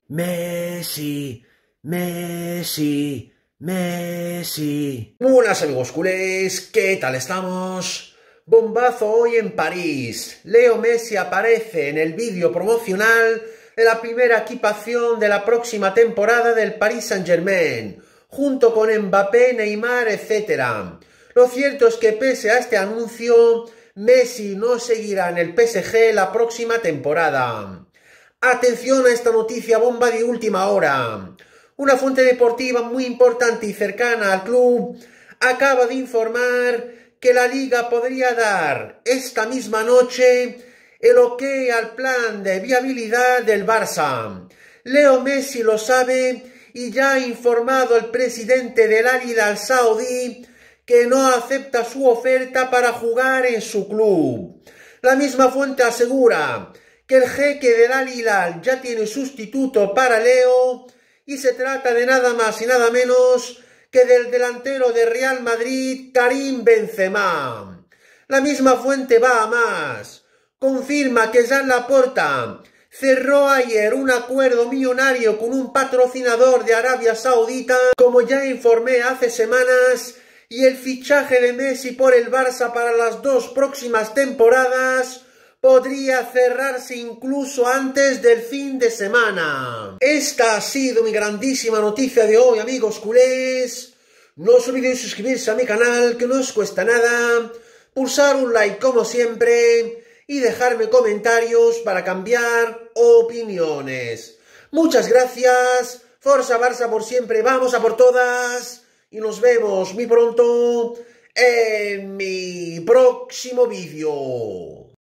Messi, Messi, Messi. Buenas amigos culés, ¿qué tal estamos? Bombazo hoy en París. Leo Messi aparece en el vídeo promocional de la primera equipación de la próxima temporada del Paris Saint-Germain, junto con Mbappé, Neymar, etc. Lo cierto es que pese a este anuncio, Messi no seguirá en el PSG la próxima temporada. Atención a esta noticia bomba de última hora. Una fuente deportiva muy importante y cercana al club acaba de informar que la liga podría dar esta misma noche el ok al plan de viabilidad del Barça. Leo Messi lo sabe y ya ha informado el presidente del Al Hilal saudí que no acepta su oferta para jugar en su club. La misma fuente asegura que el jeque del Al Hilal ya tiene sustituto para Leo y se trata de nada más y nada menos que del delantero de Real Madrid, Karim Benzema. La misma fuente va a más. Confirma que Joan Laporta cerró ayer un acuerdo millonario con un patrocinador de Arabia Saudita, como ya informé hace semanas, y el fichaje de Messi por el Barça para las 2 próximas temporadas podría cerrarse incluso antes del fin de semana. Esta ha sido mi grandísima noticia de hoy, amigos culés. No os olvidéis suscribirse a mi canal, que no os cuesta nada, pulsar un like como siempre y dejarme comentarios para cambiar opiniones. Muchas gracias, Forza Barça por siempre, vamos a por todas y nos vemos muy pronto en mi próximo vídeo.